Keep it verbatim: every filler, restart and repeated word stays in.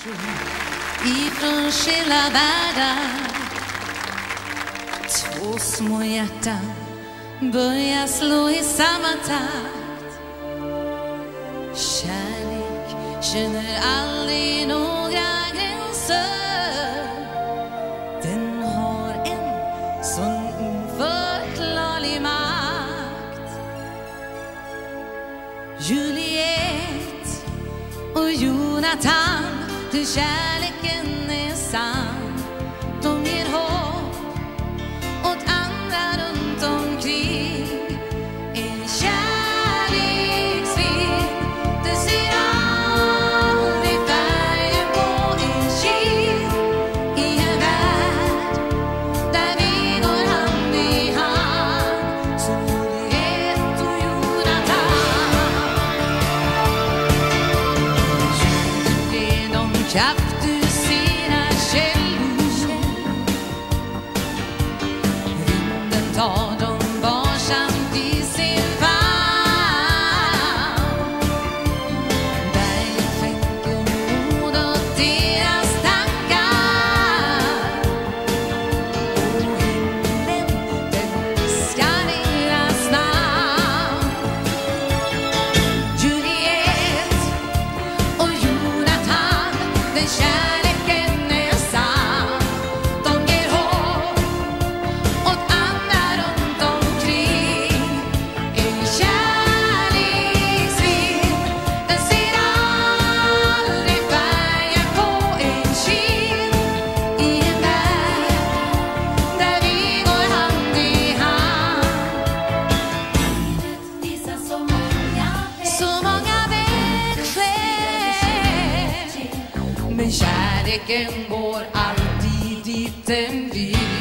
ifrån skilda världar. Två små hjärtan börjar slå i samma takt. Kärlek känner aldrig några gränser. Den har en sån oförklarlig makt. Juliet och Jonathan, hur kärleken är sann. De ger hopp åt andra runt omkring. En kärleksvind, det ser aldrig färgen på en kind. I en värld där vi går hand i hand, som Juliet och Jonathan. Juliet, de kraft du sina källor. Vinden tar dem varsamt i sin famn. Bergen skänker mod åt deras tankar. Och himlen, den viskar deras namn. Juliet och Jonathan, den kärleken är sann. De ger hopp åt andra runt omkring. En kärleksvind, den ser aldrig färgen på en kind. I en värld där vi går hand i hand. Livet visar så många vägar, så många vägskäl. Men kärleken går alltid dit den vill.